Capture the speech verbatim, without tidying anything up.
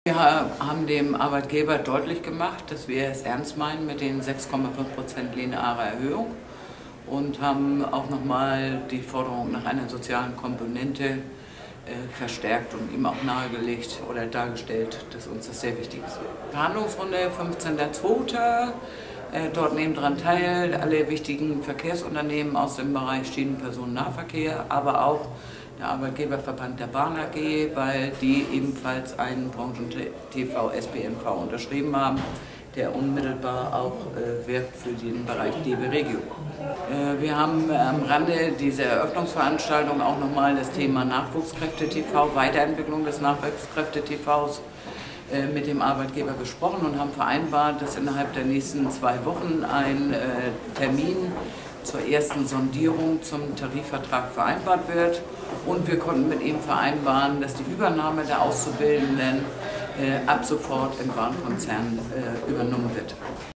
Wir haben dem Arbeitgeber deutlich gemacht, dass wir es ernst meinen mit den sechs Komma fünf Prozent linearer Erhöhung und haben auch nochmal die Forderung nach einer sozialen Komponente äh, verstärkt und ihm auch nahegelegt oder dargestellt, dass uns das sehr wichtig ist. Verhandlungsrunde fünfzehnter zweiter Äh, dort nehmen daran teil alle wichtigen Verkehrsunternehmen aus dem Bereich Schienenpersonennahverkehr, aber auch der Arbeitgeberverband der Bahn A G, weil die ebenfalls einen Branchen-T V S B M V unterschrieben haben, der unmittelbar auch äh, wirkt für den Bereich D B Regio. Äh, wir haben am Rande dieser Eröffnungsveranstaltung auch nochmal das Thema Nachwuchskräfte-T V, Weiterentwicklung des Nachwuchskräfte-T Vs mit dem Arbeitgeber besprochen und haben vereinbart, dass innerhalb der nächsten zwei Wochen ein äh, Termin zur ersten Sondierung zum Tarifvertrag vereinbart wird. Und wir konnten mit ihm vereinbaren, dass die Übernahme der Auszubildenden äh, ab sofort im Bahnkonzern äh, übernommen wird.